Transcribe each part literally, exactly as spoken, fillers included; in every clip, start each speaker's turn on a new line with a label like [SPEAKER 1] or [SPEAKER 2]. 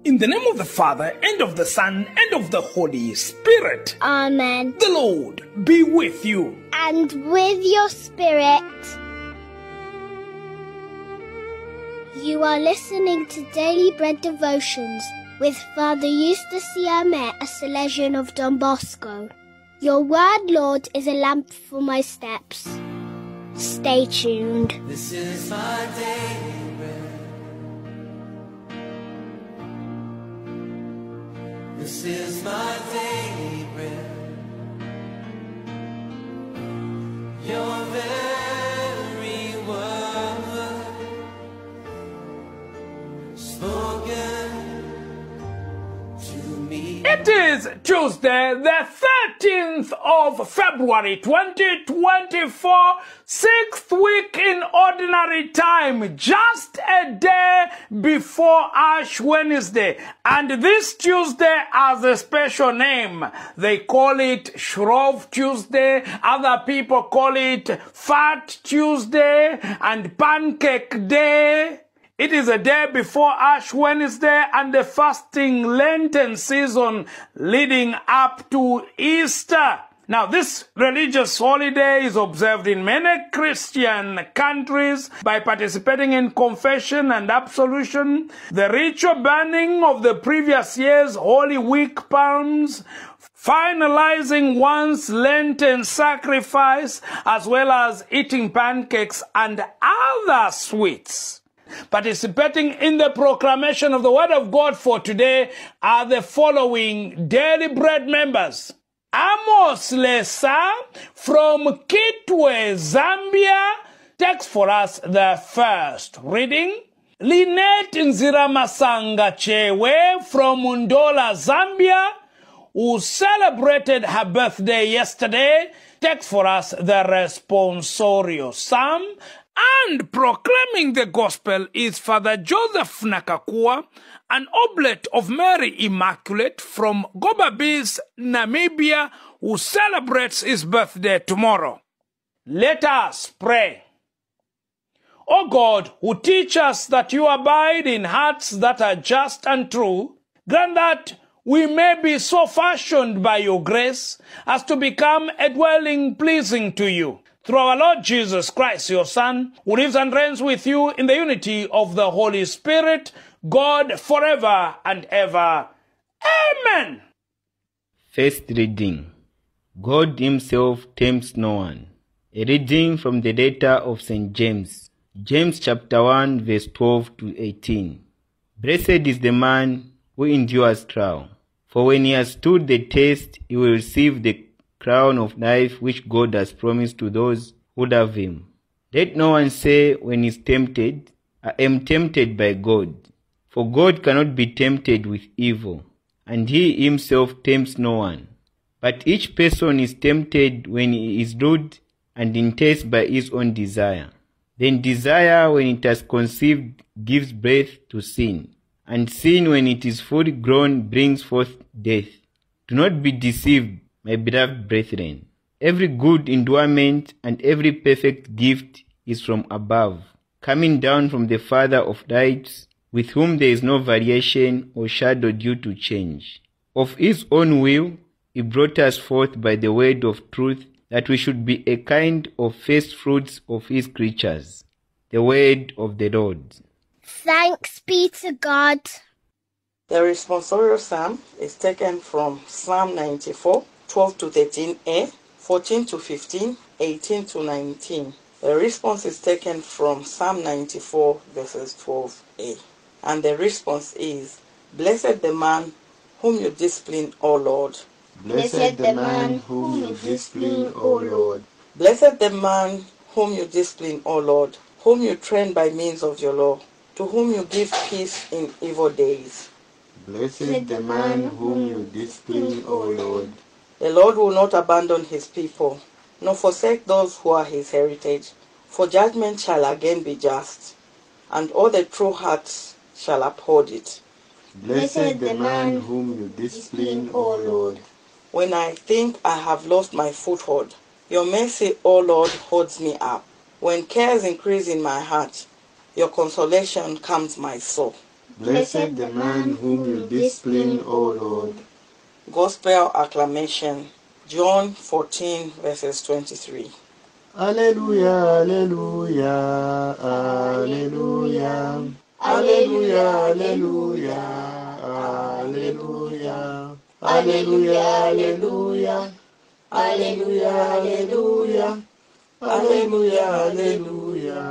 [SPEAKER 1] In the name of the Father, and of the Son, and of the Holy Spirit.
[SPEAKER 2] Amen.
[SPEAKER 1] The Lord be with you.
[SPEAKER 2] And with your spirit. You are listening to Daily Bread Devotions with Father Eustace, Siame, a salesian of Don Bosco. Your word, Lord, is a lamp for my steps. Stay tuned.
[SPEAKER 3] This is my daily bread. This is my daily bread. Your very word spoken to me.
[SPEAKER 1] It is Tuesday, the thirteenth of February, twenty twenty-four, sixth week in ordinary time, just a day before Ash Wednesday. And this Tuesday has a special name. They call it Shrove Tuesday. Other people call it Fat Tuesday and Pancake Day. It is a day before Ash Wednesday and the fasting Lenten season leading up to Easter. Now, this religious holiday is observed in many Christian countries by participating in confession and absolution, the ritual burning of the previous year's Holy Week palms, finalizing one's Lenten sacrifice, as well as eating pancakes and other sweets. Participating in the proclamation of the Word of God for today are the following Daily Bread members. Amos Lesa from Kitwe, Zambia, takes for us the first reading. Lynette Nziramasanga Chewe from Ndola, Zambia, who celebrated her birthday yesterday, takes for us the responsorial psalm. And proclaiming the gospel is Father Joseph Nakakua, an oblate of Mary Immaculate from Gobabis, Namibia, who celebrates his birthday tomorrow. Let us pray. O God, who teach us that you abide in hearts that are just and true, grant that we may be so fashioned by your grace as to become a dwelling pleasing to you. Through our Lord Jesus Christ, your Son, who lives and reigns with you in the unity of the Holy Spirit, God forever and ever. Amen.
[SPEAKER 4] First reading. God himself tempts no one. A reading from the letter of Saint James. James chapter one, verse twelve to eighteen. Blessed is the man who endures trial, for when he has stood the test, he will receive the crown of life which God has promised to those who love him. Let no one say when he is tempted, I am tempted by God. For God cannot be tempted with evil, and he himself tempts no one. But each person is tempted when he is lured and enticed by his own desire. Then desire, when it has conceived, gives birth to sin. And sin, when it is fully grown, brings forth death. Do not be deceived, my beloved brethren. Every good endowment and every perfect gift is from above, coming down from the Father of lights, with whom there is no variation or shadow due to change. Of his own will, he brought us forth by the word of truth, that we should be a kind of first fruits of his creatures. The word of the Lord.
[SPEAKER 2] Thanks be to God.
[SPEAKER 5] The responsorial psalm is taken from Psalm ninety-four, twelve to thirteen a, fourteen to fifteen, eighteen to nineteen. The response is taken from Psalm ninety-four, verses twelve a. And the response is, Blessed the man whom you discipline, O Lord.
[SPEAKER 6] Blessed the man whom you discipline, O Lord.
[SPEAKER 5] Blessed the man whom you discipline, O Lord, whom you train by means of your law, to whom you give peace in evil days.
[SPEAKER 6] Blessed the man whom you discipline, O Lord.
[SPEAKER 5] The Lord will not abandon his people, nor forsake those who are his heritage, for judgment shall again be just, and all the true hearts shall uphold it.
[SPEAKER 6] Blessed the man whom you discipline, O Lord.
[SPEAKER 5] When I think I have lost my foothold, your mercy, O Lord, holds me up. When cares increase in my heart, your consolation calms my soul.
[SPEAKER 6] Blessed the man whom you discipline, O Lord.
[SPEAKER 5] Gospel acclamation. John fourteen, verses twenty-three.
[SPEAKER 6] Alleluia, alleluia, alleluia. Alleluia, alleluia, alleluia. Alleluia, alleluia. Alleluia, alleluia. Alleluia, alleluia,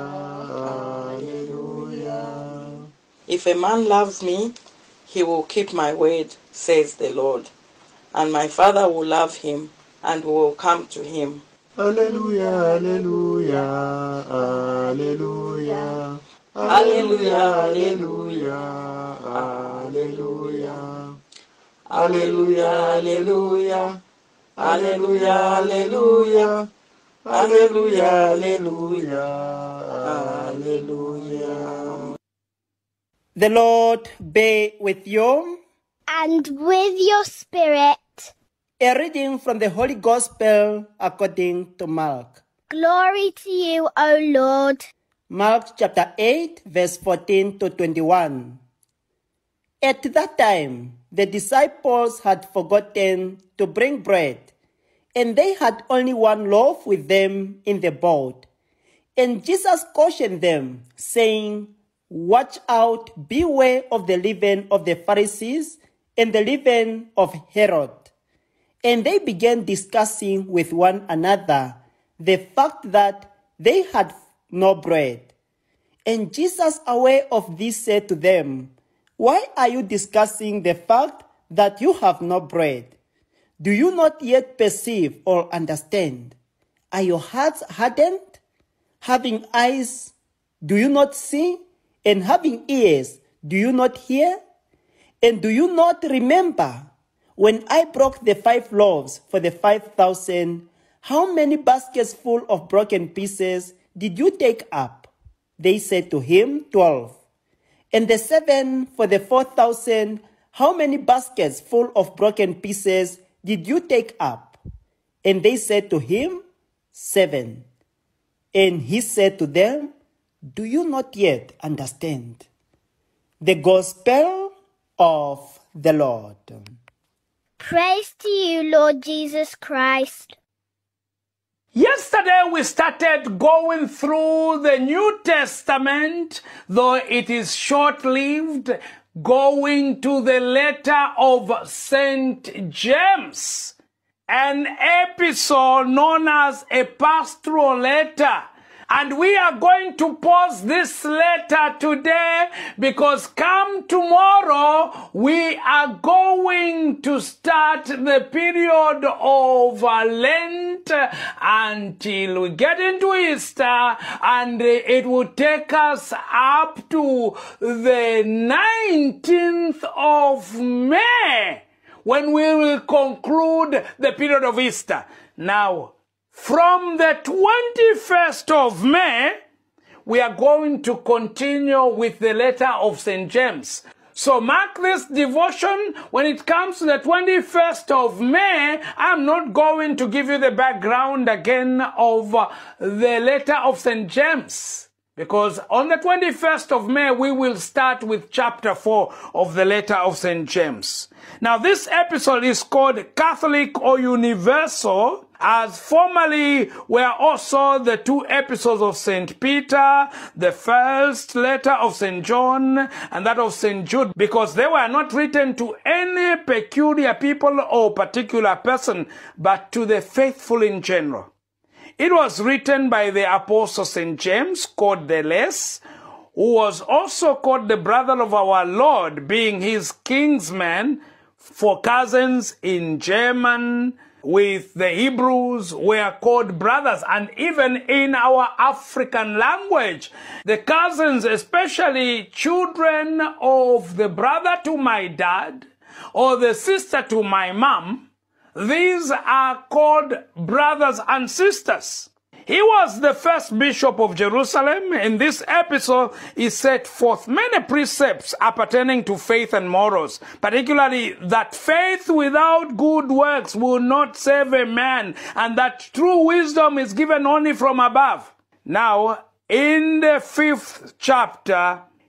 [SPEAKER 6] alleluia.
[SPEAKER 5] If a man loves me, he will keep my word, says the Lord. And my Father will love him, and we will come to him.
[SPEAKER 6] Alleluia, alleluia, alleluia.
[SPEAKER 5] Alleluia,
[SPEAKER 6] alleluia, alleluia. Alleluia, alleluia. Alleluia, alleluia. Alleluia, alleluia, alleluia.
[SPEAKER 7] The Lord be with you.
[SPEAKER 2] And with your spirit.
[SPEAKER 7] A reading from the Holy Gospel according to Mark.
[SPEAKER 2] Glory to you, O Lord.
[SPEAKER 7] Mark chapter eight, verse fourteen to twenty-one. At that time, the disciples had forgotten to bring bread, and they had only one loaf with them in the boat. And Jesus cautioned them, saying, "Watch out, beware of the leaven of the Pharisees and the leaven of Herod." And they began discussing with one another the fact that they had no bread. And Jesus, aware of this, said to them, "Why are you discussing the fact that you have no bread? Do you not yet perceive or understand? Are your hearts hardened? Having eyes, do you not see? And having ears, do you not hear? And do you not remember when I broke the five loaves for the five thousand, how many baskets full of broken pieces did you take up?" They said to him, twelve. "And the seven for the four thousand, how many baskets full of broken pieces did you take up?" And they said to him, seven. And he said to them, "Do you not yet understand?" The Gospel of the Lord.
[SPEAKER 2] Praise to you, Lord Jesus Christ.
[SPEAKER 1] Yesterday we started going through the New Testament, though it is short-lived, going to the letter of Saint James, an epistle known as a pastoral letter. And we are going to pause this letter today because come tomorrow, we are going to start the period of Lent until we get into Easter, and it will take us up to the nineteenth of May when we will conclude the period of Easter. Now, from the twenty-first of May, we are going to continue with the letter of Saint James. So mark this devotion. When it comes to the twenty-first of May, I'm not going to give you the background again of the letter of Saint James, because on the twenty-first of May, we will start with chapter four of the letter of Saint James. Now, this episode is called Catholic or Universal, as formerly were also the two epistles of Saint Peter, the first letter of Saint John, and that of Saint Jude, because they were not written to any peculiar people or particular person, but to the faithful in general. It was written by the Apostle Saint James, called the Less, who was also called the brother of our Lord, being his kinsman, for cousins in German with the Hebrews were called brothers, and even in our African language, the cousins, especially children of the brother to my dad or the sister to my mom, these are called brothers and sisters. He was the first bishop of Jerusalem. In this episode, he set forth many precepts appertaining to faith and morals, particularly that faith without good works will not save a man, and that true wisdom is given only from above. Now, in the fifth chapter,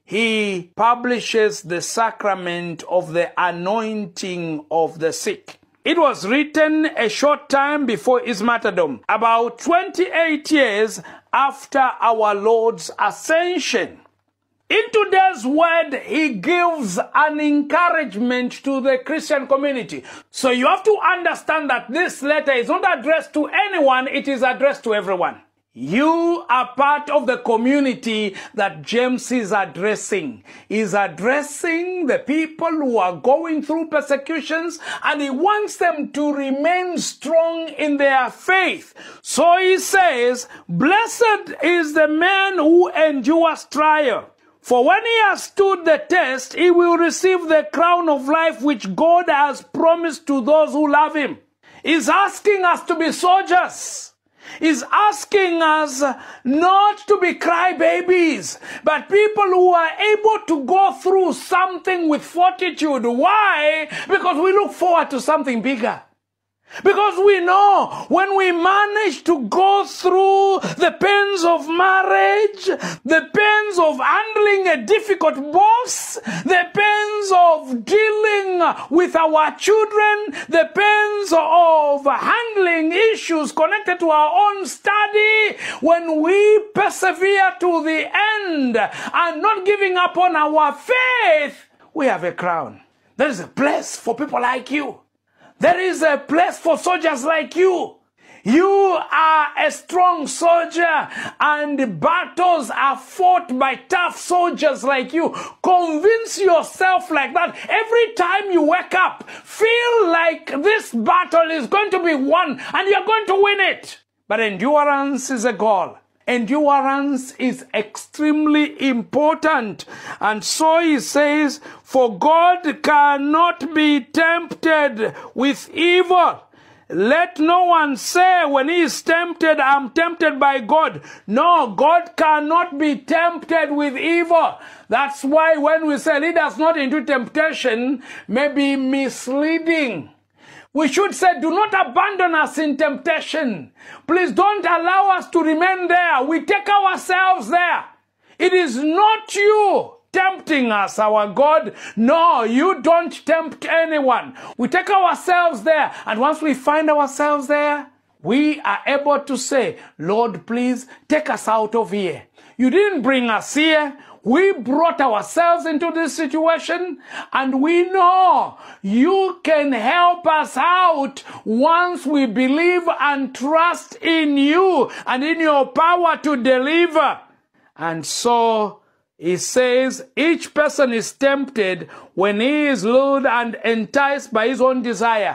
[SPEAKER 1] he publishes the sacrament of the anointing of the sick. It was written a short time before his martyrdom, about twenty-eight years after our Lord's ascension. In today's word, he gives an encouragement to the Christian community. So you have to understand that this letter is not addressed to anyone, it is addressed to everyone. You are part of the community that James is addressing. He's addressing the people who are going through persecutions, and he wants them to remain strong in their faith. So he says, "Blessed is the man who endures trial. For when he has stood the test, he will receive the crown of life which God has promised to those who love him." He's asking us to be soldiers. He's asking us not to be crybabies, but people who are able to go through something with fortitude. Why? Because we look forward to something bigger. Because we know when we manage to go through the pains of marriage, the pains of handling a difficult boss, the pains of dealing with our children, the pains of handling issues connected to our own study, when we persevere to the end and not giving up on our faith, we have a crown. There is a place for people like you. There is a place for soldiers like you. You are a strong soldier, and battles are fought by tough soldiers like you. Convince yourself like that. Every time you wake up, feel like this battle is going to be won and you're going to win it. But endurance is a goal. Endurance is extremely important. And so he says, "For God cannot be tempted with evil. Let no one say when he is tempted, I'm tempted by God." No, God cannot be tempted with evil. That's why when we say lead us not into temptation, may be misleading. We should say, do not abandon us in temptation. Please don't allow us to remain there. We take ourselves there. It is not you tempting us, our God. No, you don't tempt anyone. We take ourselves there. And once we find ourselves there, we are able to say, "Lord, please take us out of here. You didn't bring us here. We brought ourselves into this situation, and we know you can help us out once we believe and trust in you and in your power to deliver." And so he says each person is tempted when he is lured and enticed by his own desire.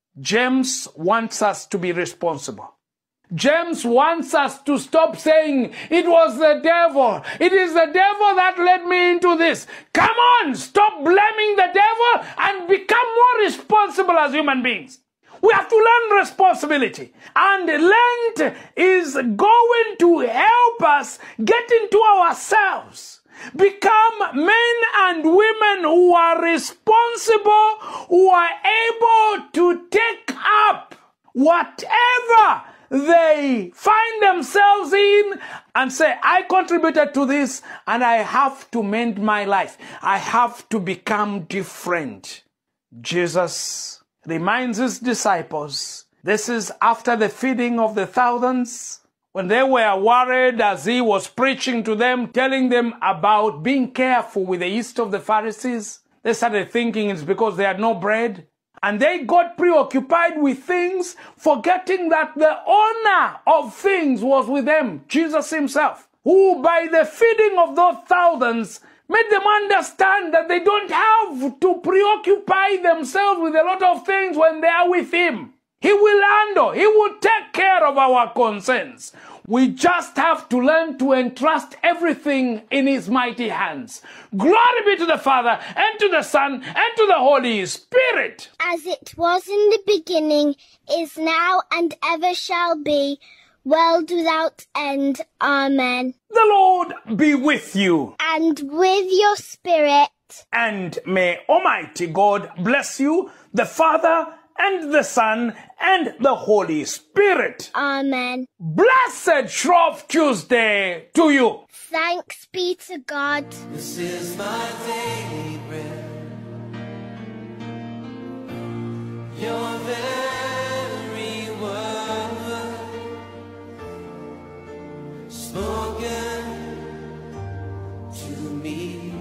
[SPEAKER 1] James wants us to be responsible. James wants us to stop saying, "It was the devil. It is the devil that led me into this." Come on, stop blaming the devil and become more responsible as human beings. We have to learn responsibility. And Lent is going to help us get into ourselves. Become men and women who are responsible, who are able to take up whatever they find themselves in and say, "I contributed to this and I have to mend my life. I have to become different." Jesus reminds his disciples, this is after the feeding of the thousands, when they were worried as he was preaching to them, telling them about being careful with the yeast of the Pharisees. They started thinking it's because they had no bread. And they got preoccupied with things, forgetting that the owner of things was with them, Jesus himself, who by the feeding of those thousands made them understand that they don't have to preoccupy themselves with a lot of things when they are with him. He will handle, he will take care of our concerns. We just have to learn to entrust everything in his mighty hands. Glory be to the Father, and to the Son, and to the Holy Spirit.
[SPEAKER 2] As it was in the beginning, is now, and ever shall be, world without end. Amen.
[SPEAKER 1] The Lord be with you.
[SPEAKER 2] And with your spirit.
[SPEAKER 1] And may Almighty God bless you, the Father, and the Son, and the Holy Spirit.
[SPEAKER 2] Amen.
[SPEAKER 1] Blessed Shrove Tuesday to you.
[SPEAKER 2] Thanks be to God.
[SPEAKER 3] This is my daily bread. Your very word spoken to me,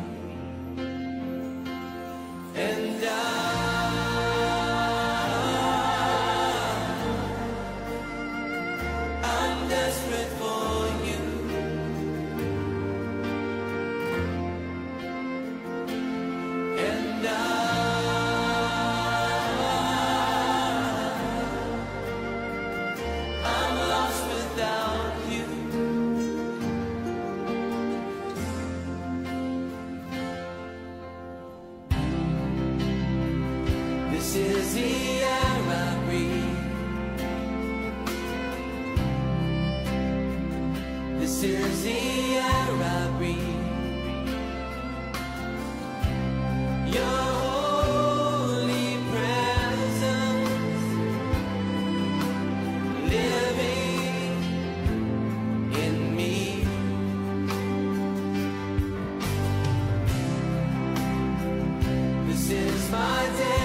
[SPEAKER 3] and I I'm desperate for you, and I I'm lost without you. This is the air I breathe. This is the air I breathe. Your holy presence living in me. This is my day.